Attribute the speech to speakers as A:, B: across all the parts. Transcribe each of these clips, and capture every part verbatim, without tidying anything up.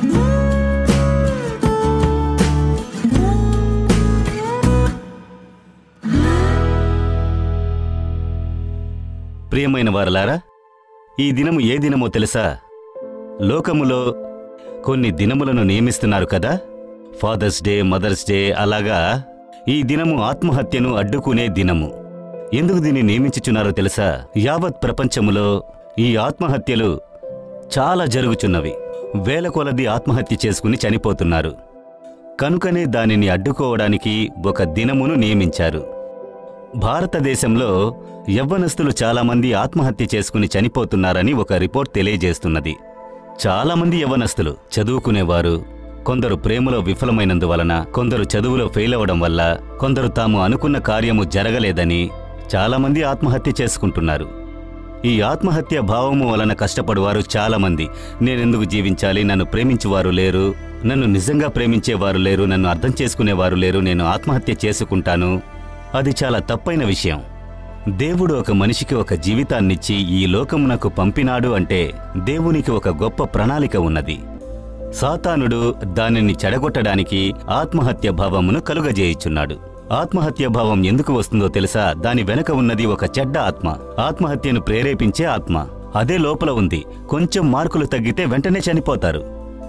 A: ప్రియమైన వారలారా, ఈ దినము ఏ దినమో తెలుసా? లోకములో కొన్ని దినములను నియమిస్తున్నారు కదా, ఫాదర్స్ డే, మదర్స్ డే. అలాగా ఈ దినము ఆత్మహత్యను అడ్డుకునే దినము. ఎందుకు దీన్ని నియమించుచున్నారో తెలుసా? యావత్ ప్రపంచములో ఈ ఆత్మహత్యలు చాలా జరుగుచున్నవి. వేల కొలది ఆత్మహత్య చేసుకుని చనిపోతున్నారు. కనుకనే దానిని అడ్డుకోవడానికి ఒక దినమును నియమించారు. భారతదేశంలో యవ్వనస్తులు చాలామంది ఆత్మహత్య చేసుకుని చనిపోతున్నారని ఒక రిపోర్ట్ తెలియజేస్తున్నది. చాలామంది యవ్వనస్తులు చదువుకునేవారు, కొందరు ప్రేమలో విఫలమైనందువలన, కొందరు చదువులో ఫెయిల్ అవ్వడం వల్ల, కొందరు తాము అనుకున్న కార్యము జరగలేదని చాలామంది ఆత్మహత్య చేసుకుంటున్నారు. ఈ ఆత్మహత్య భావము వలన కష్టపడువారు చాలామంది. నేనెందుకు జీవించాలి, నన్ను ప్రేమించేవారు లేరు, నన్ను నిజంగా ప్రేమించేవారు లేరు, నన్ను అర్థం చేసుకునేవారు లేరు, నేను ఆత్మహత్య చేసుకుంటాను. అది చాలా తప్పైన విషయం. దేవుడు ఒక మనిషికి ఒక జీవితాన్నిచ్చి ఈ లోకమునకు పంపినాడు అంటే దేవునికి ఒక గొప్ప ప్రణాళిక ఉన్నది. సాతానుడు దానిని చెడగొట్టడానికి ఆత్మహత్య భావమును కలుగజేయుచున్నాడు. ఆత్మహత్య భావం ఎందుకు వస్తుందో తెలుసా? దాని వెనుక ఉన్నది ఒక చెడ్డ ఆత్మ, ఆత్మహత్యను ప్రేరేపించే ఆత్మ. అదే లోపల ఉంది. కొంచెం మార్కులు తగ్గితే వెంటనే చనిపోతారు.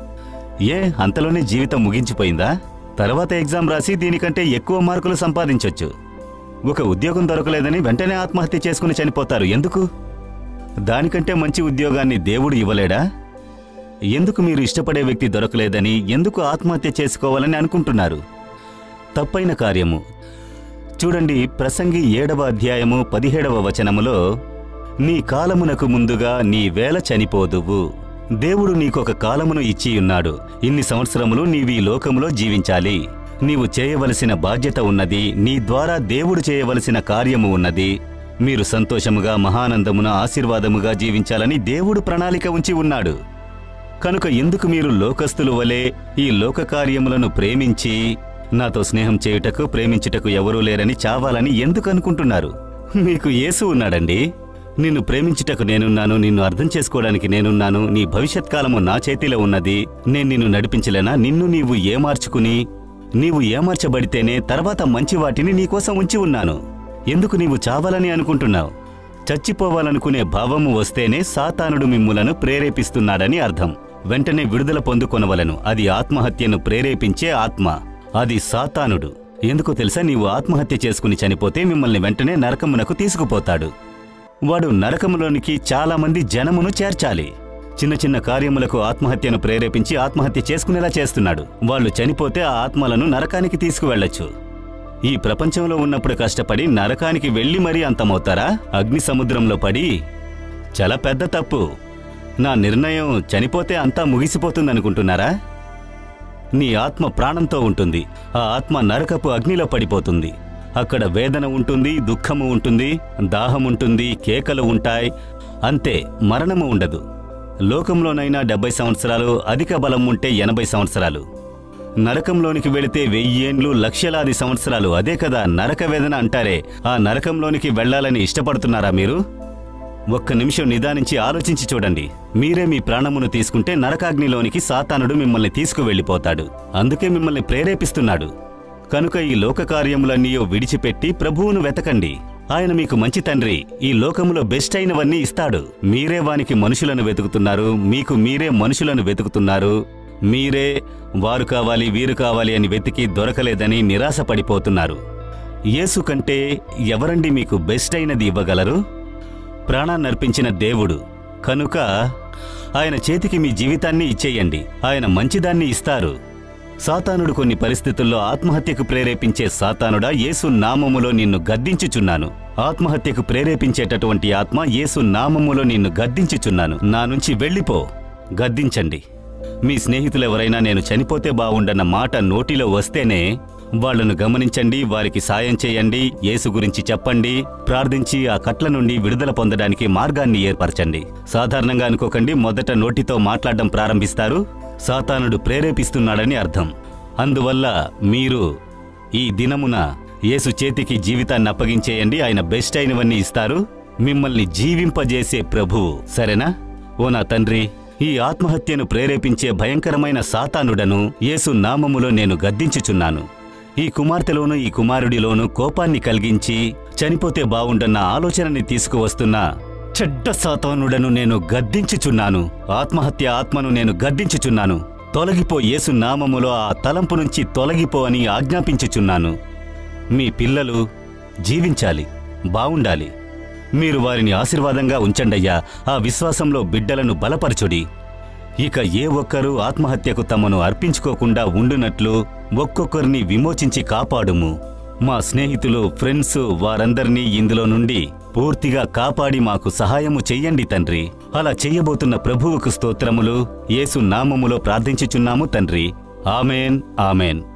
A: ఏ అంతలోనే జీవితం ముగించిపోయిందా? తర్వాత ఎగ్జామ్ రాసి దీనికంటే ఎక్కువ మార్కులు సంపాదించొచ్చు. ఒక ఉద్యోగం దొరకలేదని వెంటనే ఆత్మహత్య చేసుకుని చనిపోతారు. ఎందుకు? దానికంటే మంచి ఉద్యోగాన్ని దేవుడు ఇవ్వలేడా? ఎందుకు మీరు ఇష్టపడే వ్యక్తి దొరకలేదని ఎందుకు ఆత్మహత్య చేసుకోవాలని అనుకుంటున్నారు? తప్పైన కార్యము. చూడండి, ప్రసంగి ఏడవ అధ్యాయము పదిహేడవ వచనములో, నీ కాలమునకు ముందుగా నీ వేళ చనిపోదువు. దేవుడు నీకొక కాలమును ఇచ్చియున్నాడు. ఇన్ని సంవత్సరములు నీవీ లోకములో జీవించాలి. నీవు చేయవలసిన బాధ్యత ఉన్నది. నీ ద్వారా దేవుడు చేయవలసిన కార్యము ఉన్నది. మీరు సంతోషముగా, మహానందమున, ఆశీర్వాదముగా జీవించాలని దేవుడు ప్రణాళిక ఉంచి ఉన్నాడు. కనుక ఎందుకు మీరు లోకస్తులు వలె ఈ లోక కార్యములను ప్రేమించి, నాతో స్నేహం చేయుటకు, ప్రేమించుటకు ఎవరూ లేరని చావాలని ఎందుకు అనుకుంటున్నారు? మీకు యేసు ఉన్నాడండి. నిన్ను ప్రేమించుటకు నేనున్నాను, నిన్ను అర్థం చేసుకోవడానికి నేనున్నాను. నీ భవిష్యత్ కాలము నా చేతిలో ఉన్నది. నేను నిన్ను నడిపించలేనా? నిన్ను నీవు ఏమార్చుకుని, నీవు ఏమార్చబడితేనే తర్వాత మంచి వాటిని నీకోసం ఉంచి ఉన్నాను. ఎందుకు నీవు చావాలని అనుకుంటున్నావు? చచ్చిపోవాలనుకునే భావము వస్తేనే సాతానుడు మిమ్ములను ప్రేరేపిస్తున్నాడని అర్థం. వెంటనే విడుదల పొందుకొనవలను. అది ఆత్మహత్యను ప్రేరేపించే ఆత్మ. అది సాతానుడు. ఎందుకో తెలుసా? నీవు ఆత్మహత్య చేసుకుని చనిపోతే మిమ్మల్ని వెంటనే నరకమునకు తీసుకుపోతాడు. వాడు నరకములోనికి చాలామంది జనమును చేర్చాలి. చిన్న చిన్న కార్యములకు ఆత్మహత్యను ప్రేరేపించి ఆత్మహత్య చేసుకునేలా చేస్తున్నాడు. వాళ్ళు చనిపోతే ఆ ఆత్మలను నరకానికి తీసుకువెళ్లొచ్చు. ఈ ప్రపంచంలో ఉన్నప్పుడు కష్టపడి నరకానికి వెళ్లి మరీ అంతమవుతారా? అగ్ని సముద్రంలో పడి? చాలా పెద్ద తప్పు. నా నిర్ణయం చనిపోతే అంతా ముగిసిపోతుందనుకుంటున్నారా? నీ ఆత్మ ప్రాణంతో ఉంటుంది. ఆ ఆత్మ నరకపు అగ్నిలో పడిపోతుంది. అక్కడ వేదన ఉంటుంది, దుఃఖము ఉంటుంది, దాహముంటుంది, కేకలు ఉంటాయి. అంతే, మరణము ఉండదు. లోకంలోనైనా డెబ్బై సంవత్సరాలు, అధిక బలం ఉంటే ఎనభై సంవత్సరాలు. నరకంలోనికి వెళితే వెయ్యేండ్లు, లక్షలాది సంవత్సరాలు. అదే కదా నరక వేదన అంటారే. ఆ నరకంలోనికి వెళ్లాలని ఇష్టపడుతున్నారా మీరు? ఒక్క నిమిషం నిదానించి ఆలోచించి చూడండి. మీరే మీ ప్రాణమును తీసుకుంటే నరకాగ్నిలోనికి సాతానుడు మిమ్మల్ని తీసుకువెళ్ళిపోతాడు. అందుకే మిమ్మల్ని ప్రేరేపిస్తున్నాడు. కనుక ఈ లోక కార్యములన్నీ విడిచిపెట్టి ప్రభువును వెతకండి. ఆయన మీకు మంచి తండ్రి. ఈ లోకములో బెస్ట్ అయినవన్నీ ఇస్తాడు. మీరే వానికి మనుషులను వెతుకుతున్నారు. మీకు మీరే మనుషులను వెతుకుతున్నారు. మీరే వారు కావాలి, వీరు కావాలి అని వెతికి దొరకలేదని నిరాశపడిపోతున్నారు. యేసు కంటే ఎవరండి మీకు బెస్ట్ అయినది ఇవ్వగలరు? ప్రాణాన్నర్పించిన దేవుడు. కనుక ఆయన చేతికి మీ జీవితాన్ని ఇచ్చేయండి. ఆయన మంచిదాన్ని ఇస్తారు. సాతానుడు కొన్ని పరిస్థితుల్లో ఆత్మహత్యకు ప్రేరేపించే సాతానుడా, యేసు నామములో నిన్ను గద్దించుచున్నాను. ఆత్మహత్యకు ప్రేరేపించేటటువంటి ఆత్మ, యేసు నామములో నిన్ను గద్దించుచున్నాను. నా నుంచి వెళ్ళిపో. గద్దించండి. మీ స్నేహితులెవరైనా నేను చనిపోతే బావుండన్న మాట నోటిలో వస్తేనే వాళ్లను గమనించండి, వారికి సాయం చేయండి, యేసు గురించి చెప్పండి, ప్రార్థించి ఆ కట్ల నుండి విడుదల పొందడానికి మార్గాన్ని ఏర్పరచండి. సాధారణంగా అనుకోకండి. మొదట నోటితో మాట్లాడడం ప్రారంభిస్తారు. సాతానుడు ప్రేరేపిస్తున్నాడని అర్థం. అందువల్ల మీరు ఈ దినమున యేసు చేతికి జీవితాన్ని అప్పగించేయండి. ఆయన బెస్ట్ అయినవన్నీ ఇస్తారు. మిమ్మల్ని జీవింపజేసే ప్రభువు. సరేనా? ఓ నా తండ్రి, ఈ ఆత్మహత్యను ప్రేరేపించే భయంకరమైన సాతానుడను యేసు నామములో నేను గద్దించుచున్నాను. ఈ కుమార్తెలోనూ ఈ కుమారుడిలోనూ కోపాన్ని కలిగించి చనిపోతే బావుండన్న ఆలోచనని తీసుకువస్తున్న చెడ్డ సాతానుడను నేను గద్దించుచున్నాను. ఆత్మహత్య ఆత్మను నేను గద్దించుచున్నాను. తొలగిపో, యేసు నామములో ఆ తలంపు నుంచి తొలగిపో అని ఆజ్ఞాపించుచున్నాను. మీ పిల్లలు జీవించాలి, బావుండాలి. మీరు వారిని ఆశీర్వాదంగా ఉంచండయ్యా. ఆ విశ్వాసంలో బిడ్డలను బలపరచుడి. ఇక ఏ ఒక్కరూ ఆత్మహత్యకు తమను అర్పించుకోకుండా ఉండునట్లు ఒక్కొక్కరిని విమోచించి కాపాడుము. మా స్నేహితులు, ఫ్రెండ్స్ వారందర్నీ ఇందులో నుండి పూర్తిగా కాపాడి మాకు సహాయము చెయ్యండి తండ్రి. అలా చెయ్యబోతున్న ప్రభువుకు స్తోత్రములు యేసు నామములో ప్రార్థించుచున్నాము తండ్రి. Amen, amen.